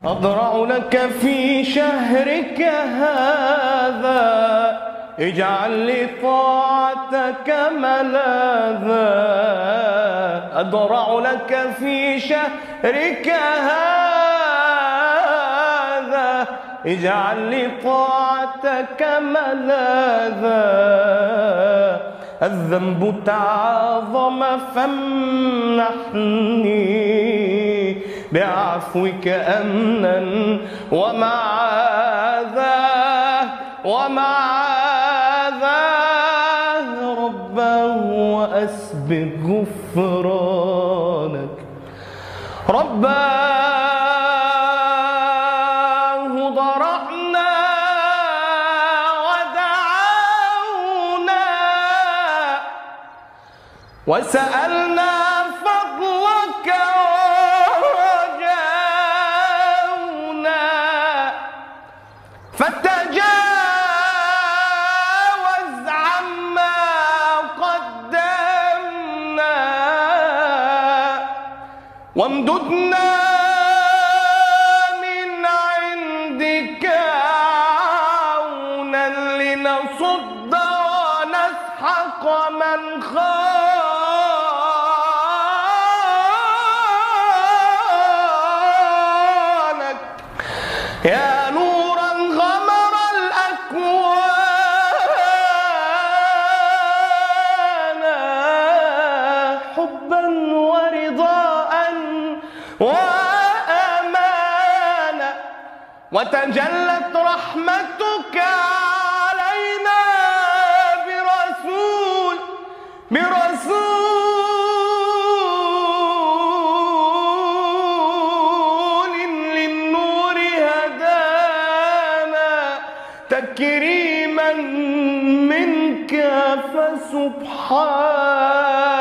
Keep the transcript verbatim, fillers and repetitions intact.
أضرع لك في شهرك هذا، اجعل لي طاعتك ملاذا. أضرع لك في شهرك هذا، اجعل لي طاعتك ملاذا. الذنب تعاظم فامنحني بعفوك أمنا ومعاذا ومعاذا رباه وأسبغ غفرانك. رباه ضرعنا ودعونا وسألنا فضلك ورجونا، فتجاوز عما قدمنا وامددنا من عندك عونا لنصد ونسحق من خانك. يا نورا غمر الأكوان حبا ورضاء وأمانا، وتجلت رحمتك علينا برسول برسول للنور هدانا تكريما منك فسبحان